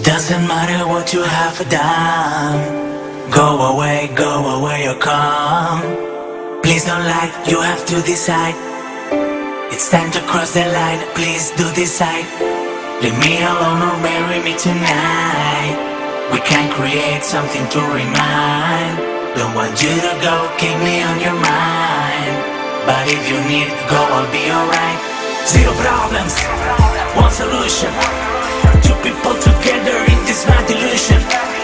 Doesn't matter what you have done. Go away or come. Please don't lie, you have to decide. It's time to cross the line, please do decide. Leave me alone or marry me tonight. We can create something to remind. Don't want you to go, keep me on your mind. But if you need to go, I'll be alright. Zero problems, one solution. Two people together in this mad illusion.